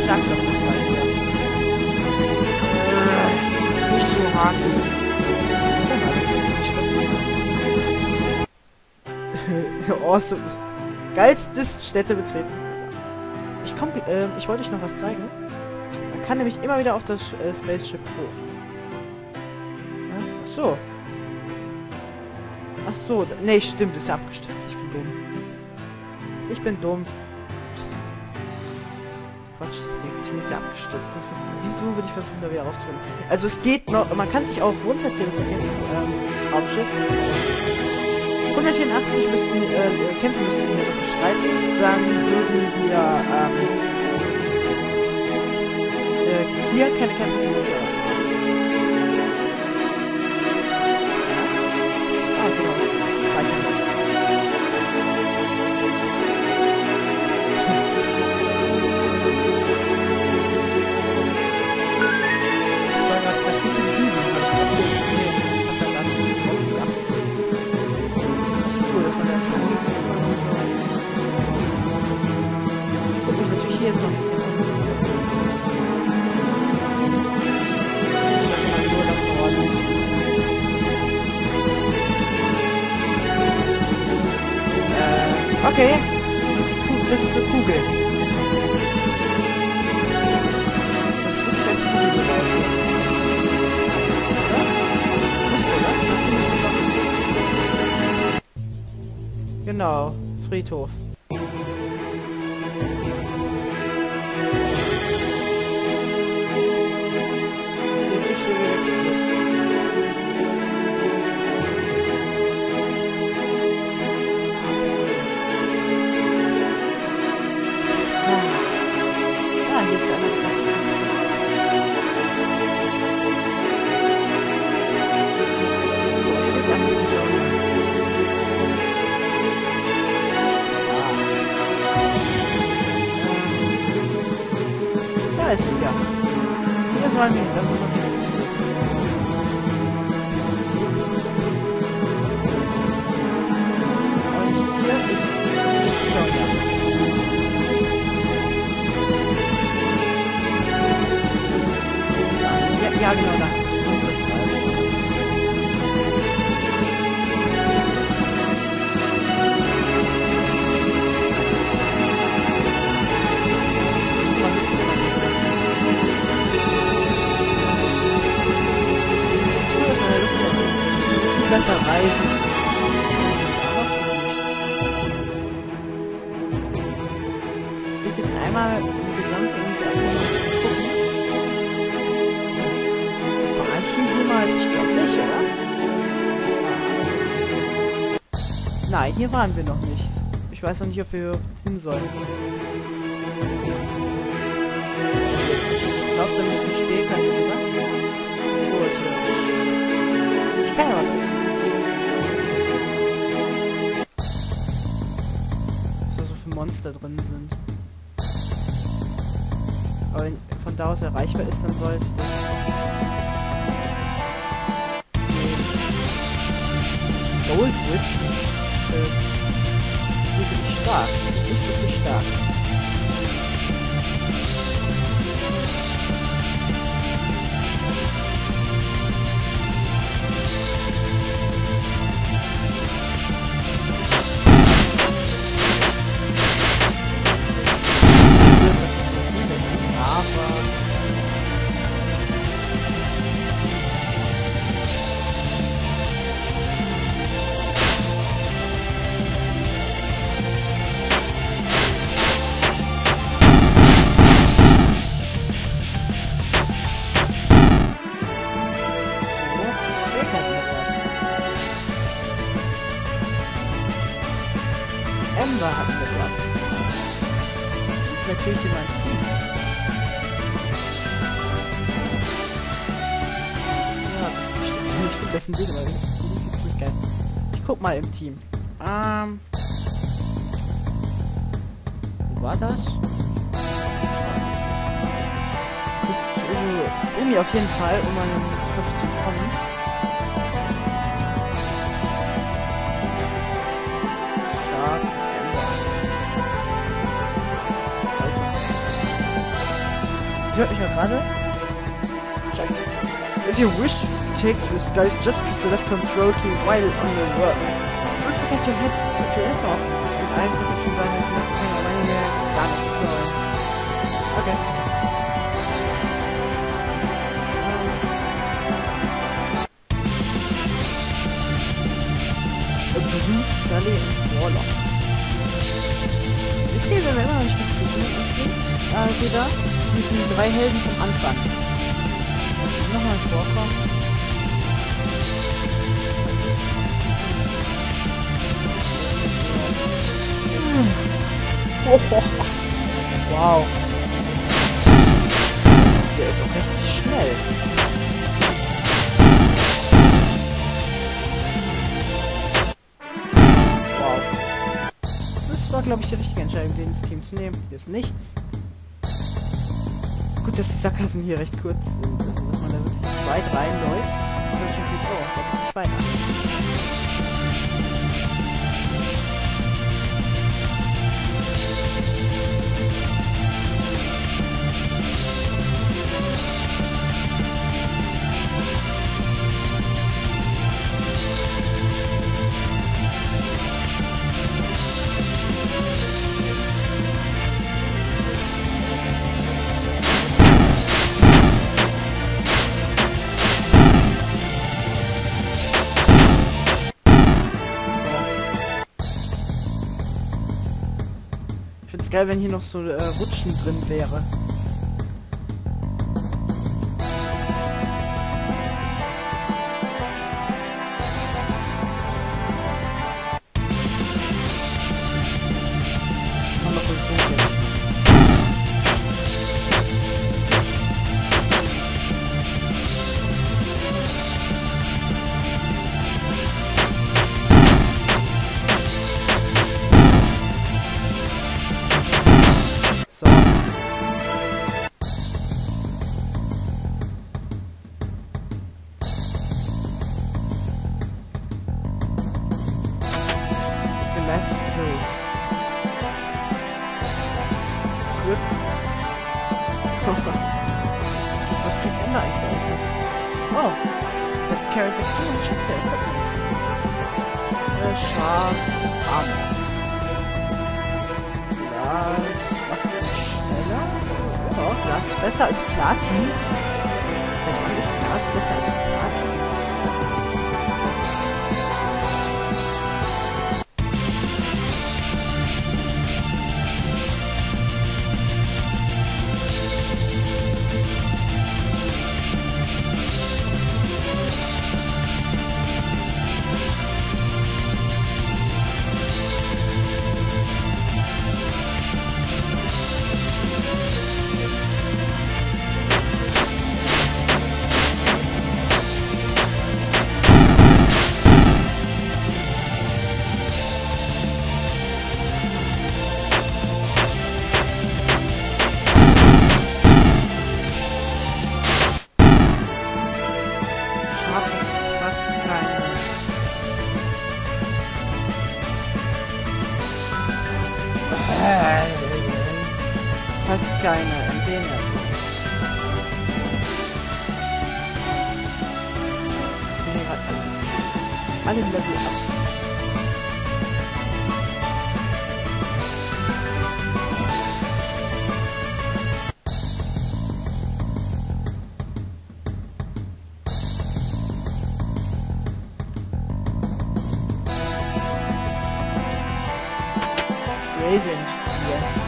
sag doch nicht weiter. Nicht so hart. Awesome. Geilstes Städte betreten. Ich wollte euch noch was zeigen. Man kann nämlich immer wieder auf das Spaceship hoch. Ja? Ach so. Ach so. Nee, stimmt. Ist ja abgestürzt. Ich bin dumm. Ich bin dumm. Quatsch, das Ding ist ja abgestürzt. Wieso würde ich versuchen, da wieder rauszukommen? Also es geht noch. Man kann sich auch runter teleportieren. Raumschiff. 184 Kämpfe müssten wir noch bestreiten. Dann würden wir hier keine Kämpfe mehr machen. Ah, genau. Speichern. Das war gerade Kapitel 7. Jetzt noch ein bisschen. Okay. Das ist eine Kugel. Das ist wirklich als Kugel. Oder? Genau. Friedhof. Da ist es ja. Hier wollen wir, das ist noch nichts. Und hier ist Victoria. Ja, genau da. Besser reisen. Ich will jetzt einmal im Gesamten so gucken. War ich hier jemals? Ich glaube nicht, oder? Nein, hier waren wir noch nicht. Ich weiß noch nicht, ob wir hin sollen. Ich glaube, da müssen wir später hin, oder? Ich kann ja mal gucken. Monster drin sind. Aber wenn von da aus erreichbar ist, dann sollte das... Gold Wisp die sind nicht stark. Die sind wirklich stark. Ember hatten wir gerade. Natürlich in mein Team. Ja, ich finde das ein Bild, weil das ist nicht geil. Ich guck mal im Team. Wo war das? Umi auf jeden Fall, um an den Kopf zu kommen. hört mich ja gerade. Check. If you wish to take to the skies, just press the left control key while on your work. Don't forget to head to Essoff. Und eins mit dem sein, dass wir keine Weile mehr gar nichts hören. Okay. Bruce, Sally und Warlock. Wisst ihr, wenn wir immer noch nicht mit Besuchen sind? Wieder diesen 3 Helden vom Anfang. Nochmal vorkommen. Wow. Der ist auch richtig schnell. Wow. Das war, glaube ich, die richtige Entscheidung, den ins Team zu nehmen. Hier ist nichts. Gut, dass die Sackgassen hier recht kurz sind. Also, dass man da wirklich weit reinläuft. Und dann schon sieht, oh, da ist Schwein an. Ich find's geil, wenn hier noch so Rutschen drin wäre. Kann man Position sehen. So. The last build. Gut. Was kriegt Ender eigentlich bei uns? Oh. That character can check their equipment. Scharf. Arm. Glas ist besser als Platin. Seit wann ist Glas besser als Platin? Fast keine Empfehlung dazu. Nee, hat alle Level ab. Radiant, yes.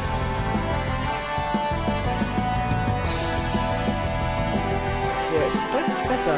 Der ist deutlich besser.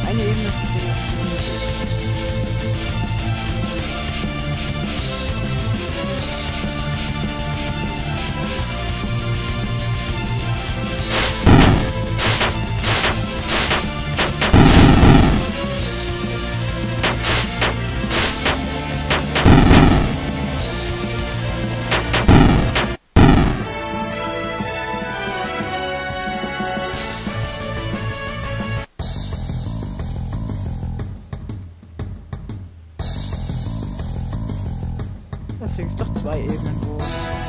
eine Ebene ist es wieder. Deswegen ist doch 2 Ebenen hoch.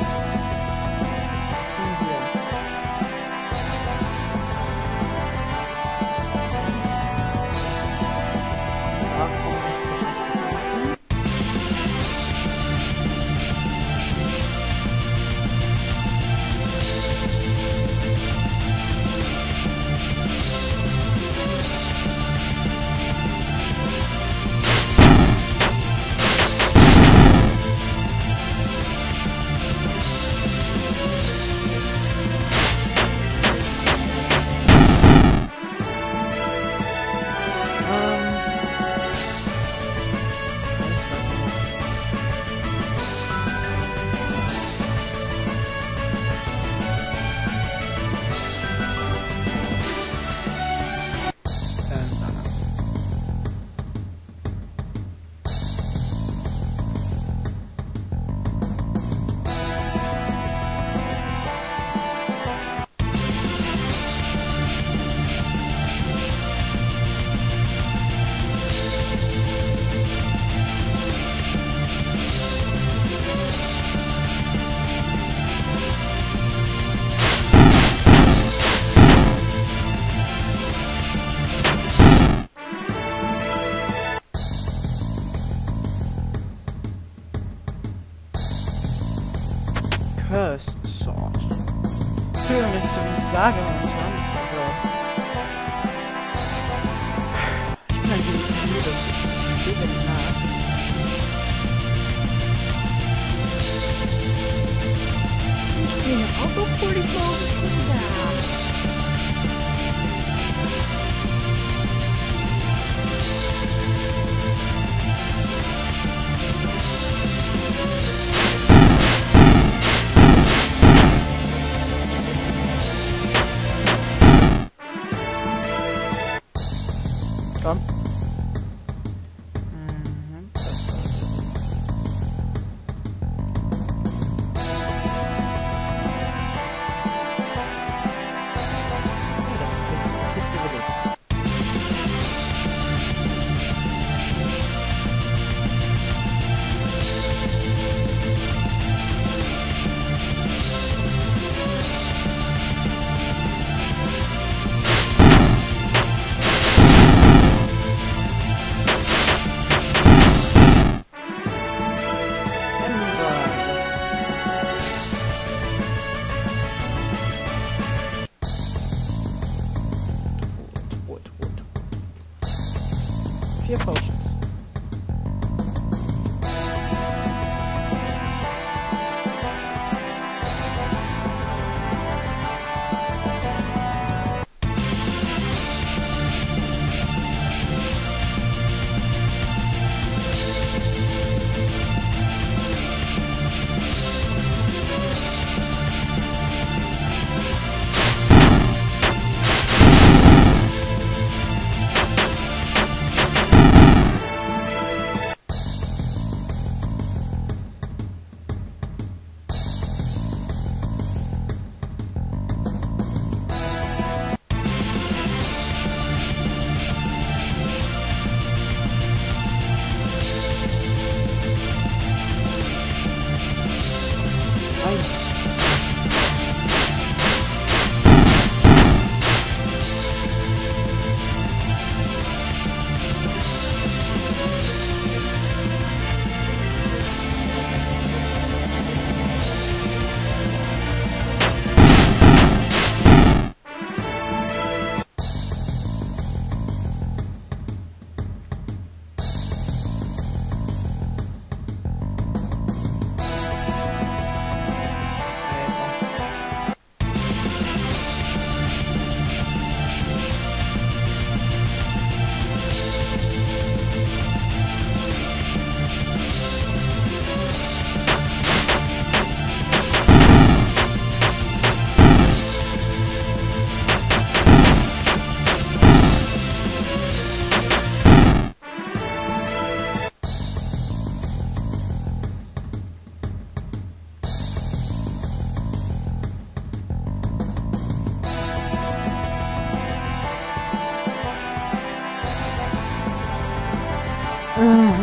Cursed Sword. Entschuldigung, dass ich so wenig sage momentan. Ich bin ein wenig müde. Das steht mir nicht nach. Ich bin auch obwohl ich morgen schon da. Komm. Vier Potions.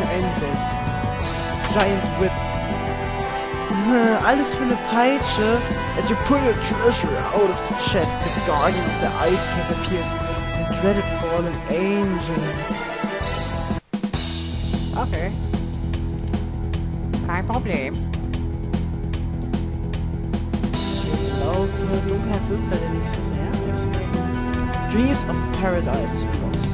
endlich. Giant Whip. Alles für eine Peitsche. As you pull your treasure out of the chest, the guardian of the ice cave appears. The dreaded fallen angel. Okay. Kein Problem. Dunkelheit wirkt leider nicht so sehr. Dreams of Paradise Lost.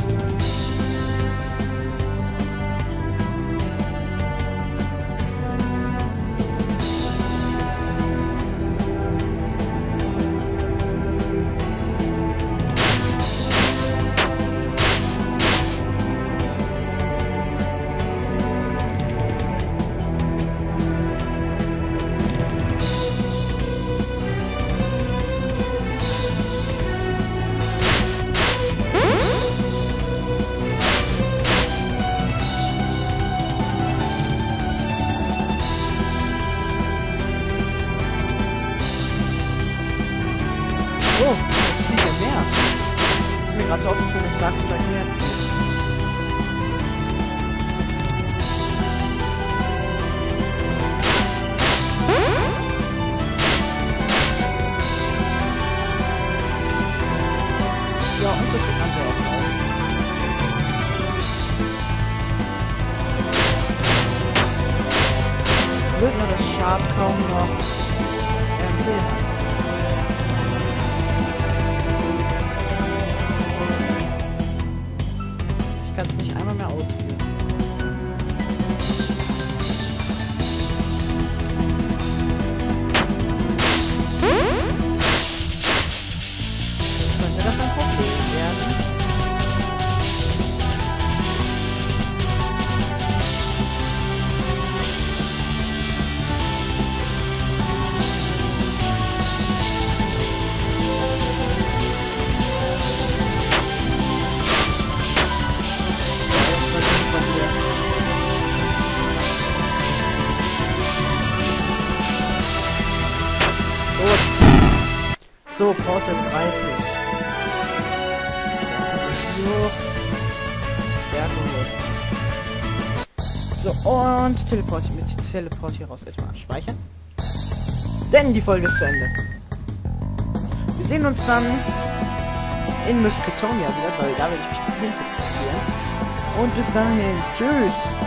Oh, das ist nicht mehr mehr. Ich bin gerade so aufgefallen, das sagst du gleich mehr. Ja, und das kann sie auch auf. Wird nur das Schaf kaum noch Bild hat. Ich kann es nicht einmal mehr ausführen. Könnte das ein Problem werden? So, Pause 30. So, und Teleport hier raus. Erstmal speichern. Denn die Folge ist zu Ende. Wir sehen uns dann in Miskatonia wieder, weil da werde ich mich hinterziehen. Und bis dahin. Tschüss.